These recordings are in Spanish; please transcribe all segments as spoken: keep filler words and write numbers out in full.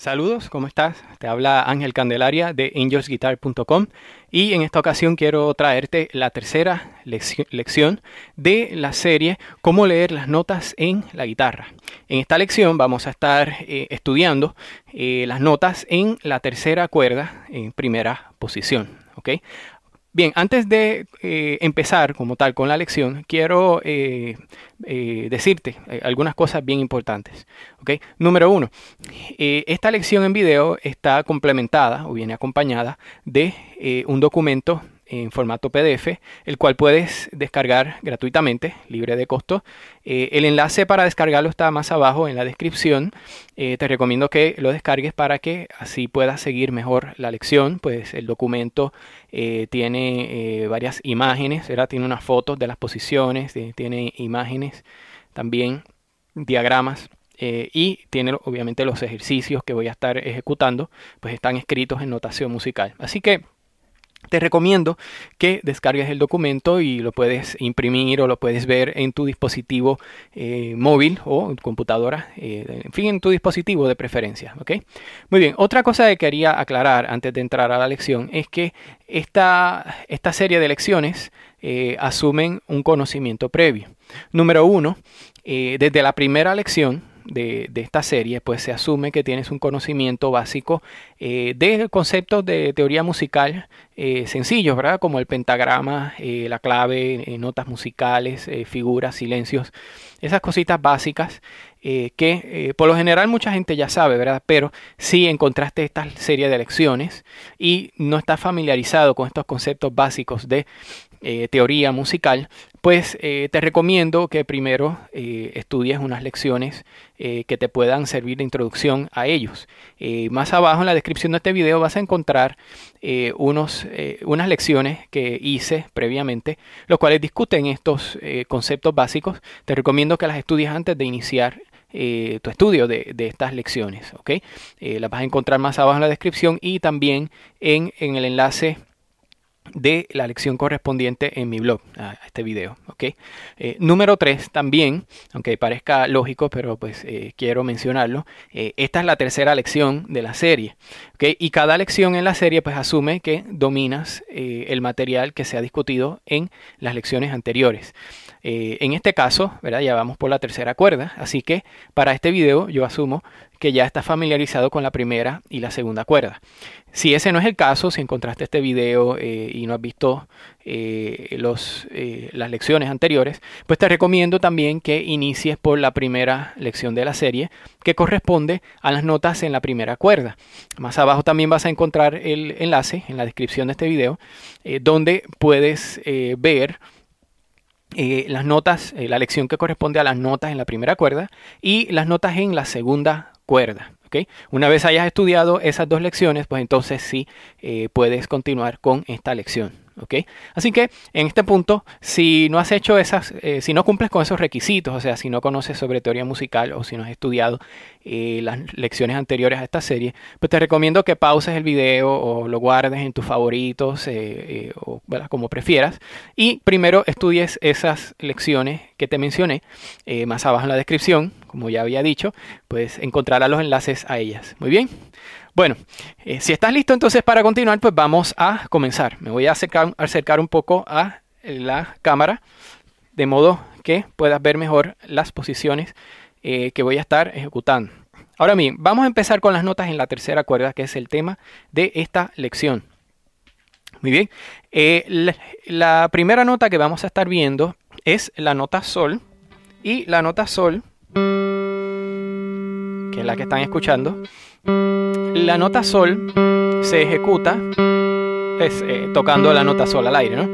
Saludos, ¿cómo estás? Te habla Ángel Candelaria de angels guitar punto com y en esta ocasión quiero traerte la tercera lección, lección de la serie Cómo leer las notas en la guitarra. En esta lección vamos a estar eh, estudiando eh, las notas en la tercera cuerda en primera posición, ¿ok? Bien, antes de eh, empezar como tal con la lección, quiero eh, eh, decirte eh, algunas cosas bien importantes. ¿Okay? Número uno, eh, esta lección en video está complementada o viene acompañada de eh, un documento en formato P D F, el cual puedes descargar gratuitamente, libre de costo. Eh, el enlace para descargarlo está más abajo en la descripción. Eh, te recomiendo que lo descargues para que así puedas seguir mejor la lección. Pues el documento eh, tiene eh, varias imágenes, ¿verdad? Tiene unas fotos de las posiciones, eh, tiene imágenes, también diagramas. Eh, y tiene obviamente los ejercicios que voy a estar ejecutando, pues están escritos en notación musical. Así que te recomiendo que descargues el documento y lo puedes imprimir o lo puedes ver en tu dispositivo eh, móvil o computadora, eh, en fin, en tu dispositivo de preferencia. ¿Okay? Muy bien, otra cosa que quería aclarar antes de entrar a la lección es que esta, esta serie de lecciones eh, asumen un conocimiento previo. Número uno, eh, desde la primera lección De, de esta serie, pues se asume que tienes un conocimiento básico eh, de conceptos de teoría musical eh, sencillos, ¿verdad? Como el pentagrama, eh, la clave, eh, notas musicales, eh, figuras, silencios, esas cositas básicas eh, que eh, por lo general mucha gente ya sabe, ¿verdad? Pero si encontraste esta serie de lecciones y no estás familiarizado con estos conceptos básicos de Eh, teoría musical, pues eh, te recomiendo que primero eh, estudies unas lecciones eh, que te puedan servir de introducción a ellos. Eh, más abajo en la descripción de este video vas a encontrar eh, unos, eh, unas lecciones que hice previamente, los cuales discuten estos eh, conceptos básicos. Te recomiendo que las estudies antes de iniciar Eh, tu estudio de, de estas lecciones, ¿ok? Eh, las vas a encontrar más abajo en la descripción y también en, en el enlace de la lección correspondiente en mi blog a este video, ¿ok? Eh, número tres, también, aunque parezca lógico, pero pues eh, quiero mencionarlo, eh, esta es la tercera lección de la serie, ¿ok? Y cada lección en la serie pues asume que dominas eh, el material que se ha discutido en las lecciones anteriores. Eh, en este caso, ¿verdad? Ya vamos por la tercera cuerda, así que para este video yo asumo que ya estás familiarizado con la primera y la segunda cuerda. Si ese no es el caso, si encontraste este video eh, y no has visto eh, los, eh, las lecciones anteriores, pues te recomiendo también que inicies por la primera lección de la serie, que corresponde a las notas en la primera cuerda. Más abajo también vas a encontrar el enlace en la descripción de este video, eh, donde puedes eh, ver Eh, las notas, eh, la lección que corresponde a las notas en la primera cuerda y las notas en la segunda cuerda. ¿Okay? Una vez hayas estudiado esas dos lecciones, pues entonces sí eh, puedes continuar con esta lección. ¿Okay? Así que en este punto, si no has hecho esas, eh, si no cumples con esos requisitos, o sea, si no conoces sobre teoría musical o si no has estudiado eh, las lecciones anteriores a esta serie, pues te recomiendo que pauses el video o lo guardes en tus favoritos, eh, eh, o ¿verdad? Como prefieras, y primero estudies esas lecciones que te mencioné eh, más abajo en la descripción. Como ya había dicho, pues encontrarás los enlaces a ellas. Muy bien. Bueno, eh, si estás listo entonces para continuar, pues vamos a comenzar. Me voy a acercar, acercar un poco a la cámara, de modo que puedas ver mejor las posiciones eh, que voy a estar ejecutando. Ahora bien, vamos a empezar con las notas en la tercera cuerda, que es el tema de esta lección. Muy bien. Eh, la, la primera nota que vamos a estar viendo es la nota sol, y la nota sol, que es la que están escuchando. La nota sol se ejecuta es, eh, tocando la nota sol al aire, ¿no?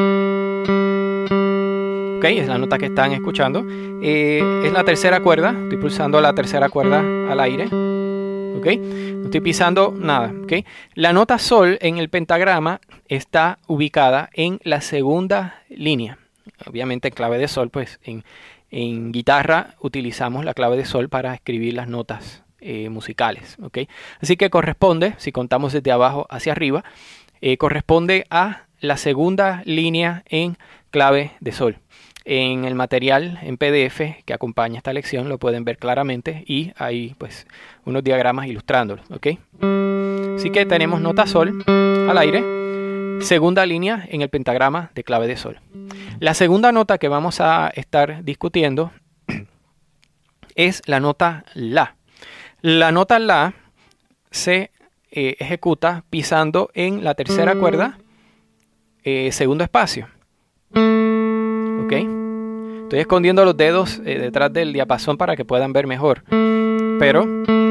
Ok, es la nota que están escuchando. Eh, es la tercera cuerda. Estoy pulsando la tercera cuerda al aire. Ok, no estoy pisando nada. Ok, la nota sol en el pentagrama está ubicada en la segunda línea. Obviamente en clave de sol, pues en, en guitarra utilizamos la clave de sol para escribir las notas Eh, musicales, ¿okay? Así que corresponde, si contamos desde abajo hacia arriba, eh, corresponde a la segunda línea en clave de sol. En el material en P D F que acompaña esta lección lo pueden ver claramente y hay pues unos diagramas ilustrándolo, ¿ok? Así que tenemos nota sol al aire, segunda línea en el pentagrama de clave de sol. La segunda nota que vamos a estar discutiendo es la nota la. La nota la se eh, ejecuta pisando en la tercera cuerda, eh, segundo espacio. ¿Ok? Estoy escondiendo los dedos eh, detrás del diapasón para que puedan ver mejor. Pero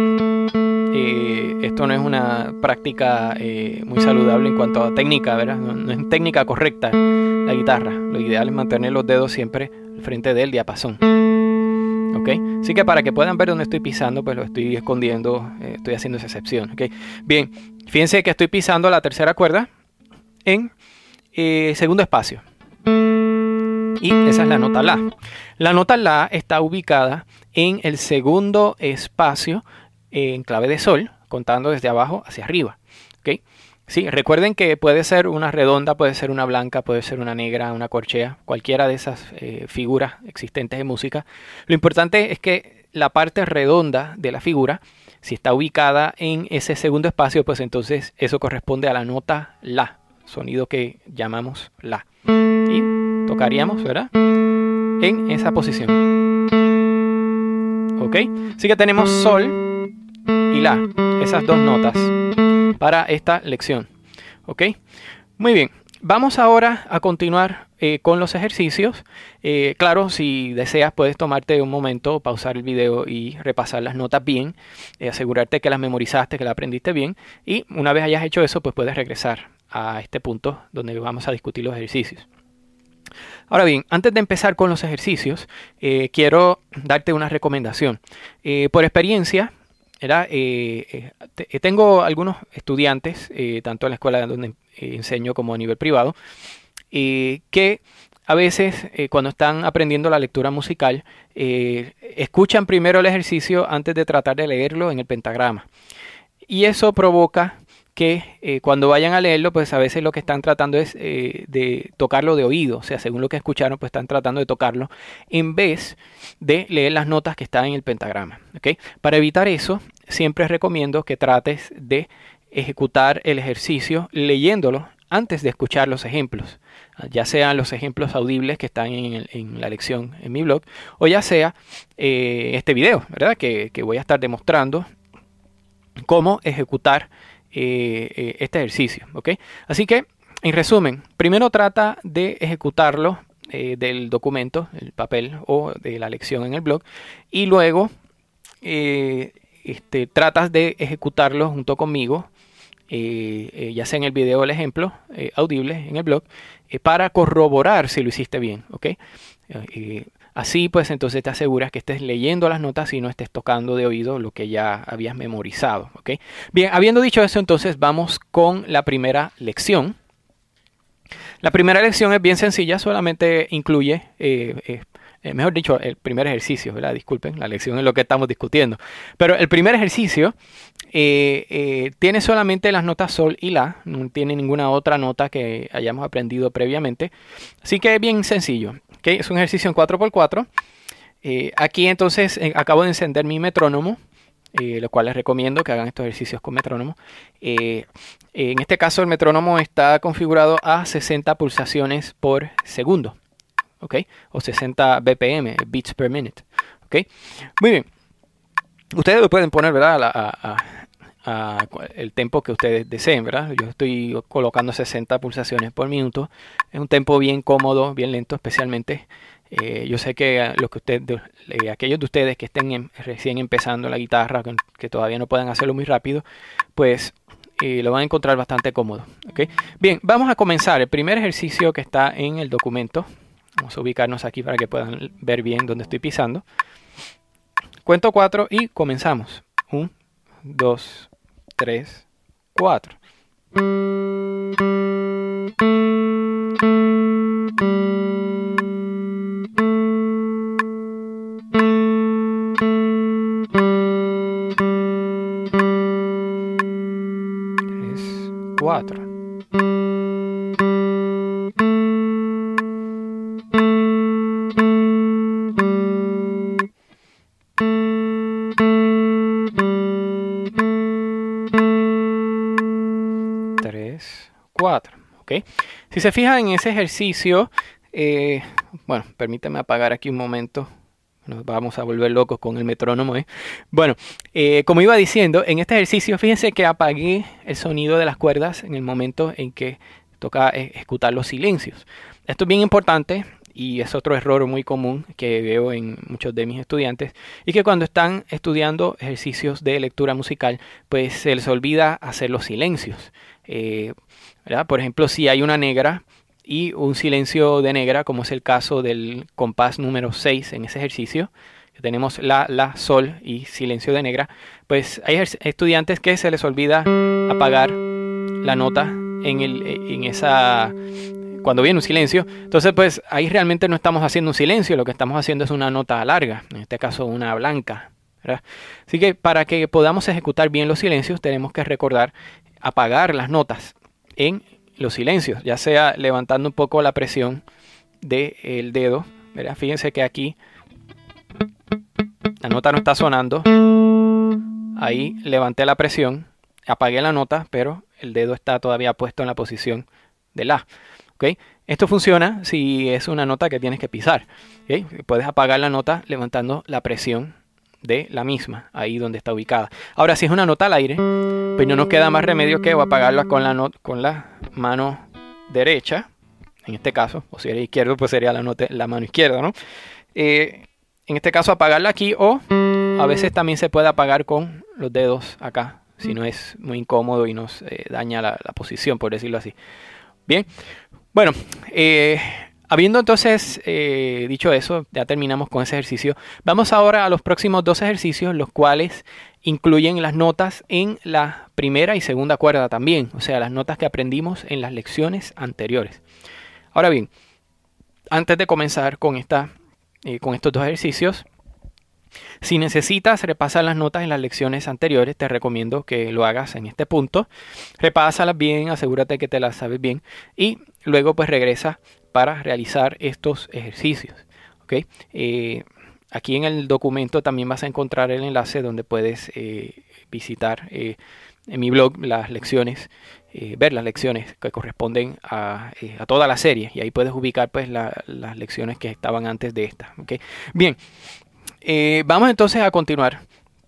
eh, esto no es una práctica eh, muy saludable en cuanto a técnica, ¿verdad? No, no es técnica correcta la guitarra. Lo ideal es mantener los dedos siempre al frente del diapasón. ¿Ok? Así que para que puedan ver dónde estoy pisando, pues lo estoy escondiendo, eh, estoy haciendo esa excepción. ¿Ok? Bien, fíjense que estoy pisando la tercera cuerda en eh, segundo espacio. Y esa es la nota la. La nota la está ubicada en el segundo espacio en clave de sol, contando desde abajo hacia arriba. ¿Okay? Sí, recuerden que puede ser una redonda, puede ser una blanca, puede ser una negra, una corchea, cualquiera de esas eh, figuras existentes en música. Lo importante es que la parte redonda de la figura, si está ubicada en ese segundo espacio, pues entonces eso corresponde a la nota la, sonido que llamamos la. Y tocaríamos, ¿verdad? En esa posición. ¿Ok? Así que tenemos sol y la, esas dos notas para esta lección. ¿Ok? Muy bien. Vamos ahora a continuar eh, con los ejercicios. Eh, claro, si deseas puedes tomarte un momento, pausar el video y repasar las notas bien, eh, asegurarte que las memorizaste, que las aprendiste bien, y una vez hayas hecho eso, pues puedes regresar a este punto donde vamos a discutir los ejercicios. Ahora bien, antes de empezar con los ejercicios, eh, quiero darte una recomendación. Eh, por experiencia, ¿verdad? Eh, eh, tengo algunos estudiantes, eh, tanto en la escuela donde eh, enseño como a nivel privado, eh, que a veces eh, cuando están aprendiendo la lectura musical, eh, escuchan primero el ejercicio antes de tratar de leerlo en el pentagrama. Y eso provoca que eh, cuando vayan a leerlo, pues a veces lo que están tratando es eh, de tocarlo de oído, o sea, según lo que escucharon, pues están tratando de tocarlo en vez de leer las notas que están en el pentagrama. ¿Okay? Para evitar eso, siempre recomiendo que trates de ejecutar el ejercicio leyéndolo antes de escuchar los ejemplos, ya sean los ejemplos audibles que están en, el, en la lección en mi blog, o ya sea eh, este video, ¿verdad? Que, que voy a estar demostrando cómo ejecutar Eh, eh, este ejercicio, ¿ok? Así que, en resumen, primero trata de ejecutarlo eh, del documento, el papel o de la lección en el blog, y luego eh, este, tratas de ejecutarlo junto conmigo, eh, eh, ya sea en el video o el ejemplo eh, audible en el blog, eh, para corroborar si lo hiciste bien, ¿ok? Eh, Así pues entonces te aseguras que estés leyendo las notas y no estés tocando de oído lo que ya habías memorizado. ¿Okay? Bien, habiendo dicho eso, entonces vamos con la primera lección. La primera lección es bien sencilla, solamente incluye, eh, eh, mejor dicho, el primer ejercicio, ¿verdad? Disculpen, la lección es lo que estamos discutiendo. Pero el primer ejercicio eh, eh, tiene solamente las notas sol y la, no tiene ninguna otra nota que hayamos aprendido previamente. Así que es bien sencillo. Okay, es un ejercicio en cuatro por cuatro. Eh, aquí entonces eh, acabo de encender mi metrónomo, eh, lo cual les recomiendo que hagan estos ejercicios con metrónomo. Eh, en este caso el metrónomo está configurado a sesenta pulsaciones por segundo, ¿okay? O sesenta B P M, beats per minute. ¿Okay? Muy bien. Ustedes lo pueden poner, ¿verdad? A, a, a, a el tempo que ustedes deseen, ¿verdad? Yo estoy colocando sesenta pulsaciones por minuto. Es un tempo bien cómodo, bien lento, especialmente. Eh, yo sé que los que ustedes, eh, aquellos de ustedes que estén en, recién empezando la guitarra, que, que todavía no puedan hacerlo muy rápido, pues eh, lo van a encontrar bastante cómodo. ¿Okay? Bien, vamos a comenzar. El primer ejercicio que está en el documento. Vamos a ubicarnos aquí para que puedan ver bien dónde estoy pisando. Cuento cuatro y comenzamos. Un, dos, tres, cuatro. Tres, cuatro. Si se fijan en ese ejercicio, eh, bueno, permíteme apagar aquí un momento. Nos vamos a volver locos con el metrónomo, ¿eh? Bueno, eh, como iba diciendo, en este ejercicio, fíjense que apagué el sonido de las cuerdas en el momento en que toca ejecutar los silencios. Esto es bien importante y es otro error muy común que veo en muchos de mis estudiantes, y que cuando están estudiando ejercicios de lectura musical, pues se les olvida hacer los silencios. Eh, ¿verdad? Por ejemplo, si hay una negra y un silencio de negra, como es el caso del compás número seis en ese ejercicio, que tenemos la, la, sol y silencio de negra, pues hay estudiantes que se les olvida apagar la nota en, el, en esa, cuando viene un silencio. Entonces pues ahí realmente no estamos haciendo un silencio, lo que estamos haciendo es una nota larga, en este caso una blanca, ¿verdad? Así que para que podamos ejecutar bien los silencios tenemos que recordar apagar las notas en los silencios, ya sea levantando un poco la presión del dedo, ¿verdad? Fíjense que aquí la nota no está sonando, ahí levanté la presión, apagué la nota, pero el dedo está todavía puesto en la posición de la. ¿Okay? Esto funciona si es una nota que tienes que pisar. ¿Okay? Puedes apagar la nota levantando la presión de la misma, ahí donde está ubicada. Ahora, si es una nota al aire, pues no nos queda más remedio que apagarla con la, not con la mano derecha, en este caso, o si eres izquierdo, pues sería la, nota, la mano izquierda, ¿no? Eh, en este caso, apagarla aquí, o a veces también se puede apagar con los dedos acá, si no es muy incómodo y nos eh, daña la, la posición, por decirlo así. Bien, bueno, eh, habiendo entonces eh, dicho eso, ya terminamos con ese ejercicio. Vamos ahora a los próximos dos ejercicios, los cuales incluyen las notas en la primera y segunda cuerda también, o sea, las notas que aprendimos en las lecciones anteriores. Ahora bien, antes de comenzar con, esta, eh, con estos dos ejercicios, si necesitas repasar las notas en las lecciones anteriores, te recomiendo que lo hagas en este punto. Repásalas bien, asegúrate que te las sabes bien y luego pues regresa para realizar estos ejercicios. ¿Okay? Eh, aquí en el documento también vas a encontrar el enlace donde puedes eh, visitar eh, en mi blog las lecciones, eh, ver las lecciones que corresponden a, eh, a toda la serie, y ahí puedes ubicar pues la, las lecciones que estaban antes de esta. ¿Okay? Bien. Eh, vamos entonces a continuar.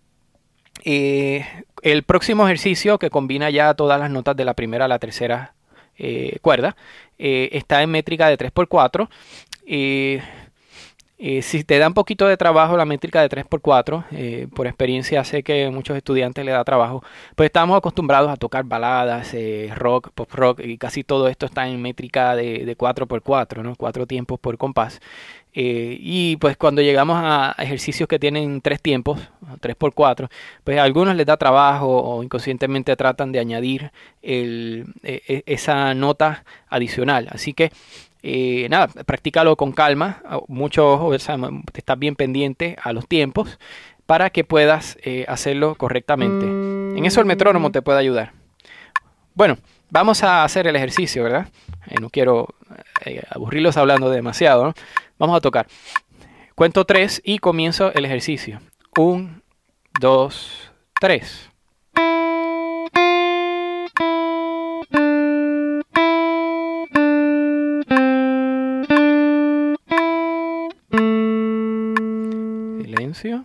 Eh, el próximo ejercicio, que combina ya todas las notas de la primera a la tercera eh, cuerda, eh, está en métrica de tres por cuatro. Eh, eh, si te da un poquito de trabajo la métrica de tres por cuatro, eh, por experiencia sé que a muchos estudiantes le da trabajo, pues estamos acostumbrados a tocar baladas, eh, rock, pop rock, y casi todo esto está en métrica de, de cuatro por cuatro, ¿no? Cuatro tiempos por compás. Eh, y pues cuando llegamos a ejercicios que tienen tres tiempos, tres por cuatro, pues a algunos les da trabajo o inconscientemente tratan de añadir el, eh, esa nota adicional. Así que eh, nada, practícalo con calma, mucho ojo, o sea, estás bien pendiente a los tiempos para que puedas eh, hacerlo correctamente. En eso el metrónomo te puede ayudar. Bueno, vamos a hacer el ejercicio, ¿verdad? Eh, no quiero eh, aburrirlos hablando demasiado, ¿no? Vamos a tocar. Cuento tres y comienzo el ejercicio. Un, dos, tres. Silencio.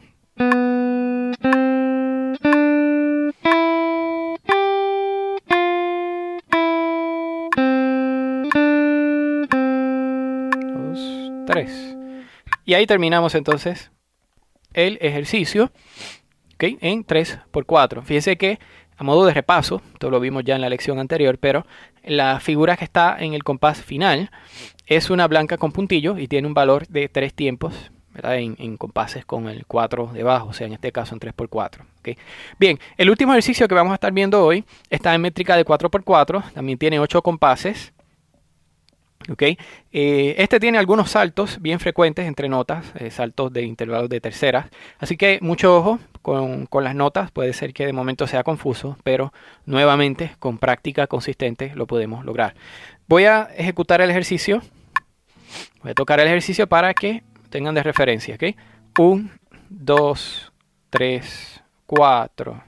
Tres. Y ahí terminamos entonces el ejercicio, ¿okay? En tres por cuatro. Fíjense que a modo de repaso, esto lo vimos ya en la lección anterior, pero la figura que está en el compás final es una blanca con puntillo y tiene un valor de tres tiempos, ¿verdad? En, en compases con el cuatro debajo, o sea, en este caso en tres por cuatro. ¿Okay? Bien, el último ejercicio que vamos a estar viendo hoy está en métrica de cuatro por cuatro, también tiene ocho compases. Okay. Eh, este tiene algunos saltos bien frecuentes entre notas, eh, saltos de intervalos de terceras, así que mucho ojo con, con las notas, puede ser que de momento sea confuso, pero nuevamente con práctica consistente lo podemos lograr. Voy a ejecutar el ejercicio, voy a tocar el ejercicio para que tengan de referencia. ¿Okay? Un, dos, tres, cuatro.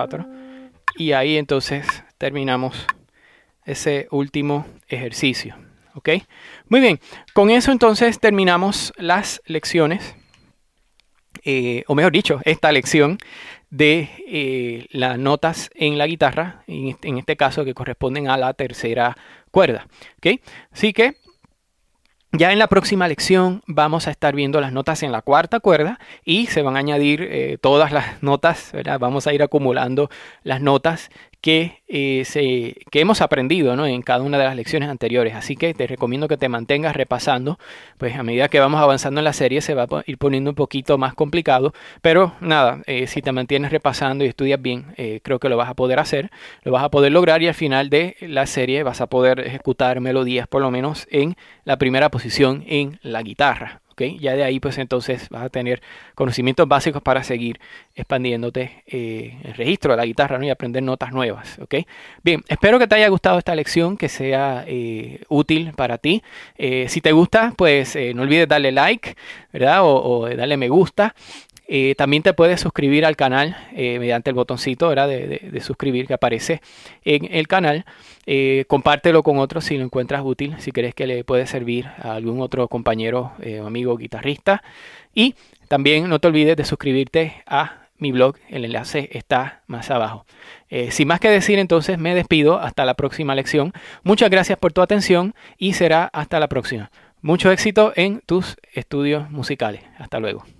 cuatro. Y ahí entonces terminamos ese último ejercicio. ¿Ok? Muy bien, con eso entonces terminamos las lecciones, eh, o mejor dicho, esta lección de eh, las notas en la guitarra, en este, en este caso que corresponden a la tercera cuerda. ¿Ok? Así que ya en la próxima lección vamos a estar viendo las notas en la cuarta cuerda y se van a añadir eh, todas las notas, ¿verdad? Vamos a ir acumulando las notas que, eh, se, que hemos aprendido, ¿no? En cada una de las lecciones anteriores. Así que te recomiendo que te mantengas repasando, pues a medida que vamos avanzando en la serie se va a ir poniendo un poquito más complicado, pero nada, eh, si te mantienes repasando y estudias bien, eh, creo que lo vas a poder hacer, lo vas a poder lograr y al final de la serie vas a poder ejecutar melodías por lo menos en la primera posición en la guitarra. ¿Okay? Ya de ahí pues entonces vas a tener conocimientos básicos para seguir expandiéndote eh, el registro de la guitarra, ¿no? Y aprender notas nuevas. ¿Okay? Bien, espero que te haya gustado esta lección, que sea eh, útil para ti. Eh, si te gusta, pues eh, no olvides darle like, ¿verdad? O, o darle me gusta. Eh, también te puedes suscribir al canal eh, mediante el botoncito, ¿verdad? De, de, de suscribir que aparece en el canal. Eh, compártelo con otros si lo encuentras útil, si crees que le puede servir a algún otro compañero o eh, amigo guitarrista. Y también no te olvides de suscribirte a mi blog, el enlace está más abajo. Eh, sin más que decir, entonces me despido hasta la próxima lección. Muchas gracias por tu atención y será hasta la próxima. Mucho éxito en tus estudios musicales. Hasta luego.